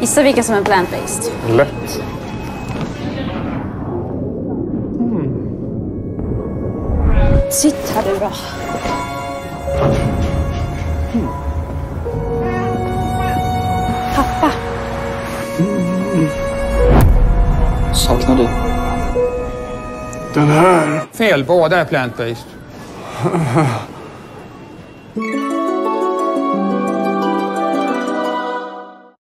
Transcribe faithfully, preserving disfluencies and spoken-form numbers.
Gissa vilka som är plant-based. Lätt. Mm. Sitt här du då. Mm. Pappa. Mm. Saknar du? Den här. Fel, båda är plant-based.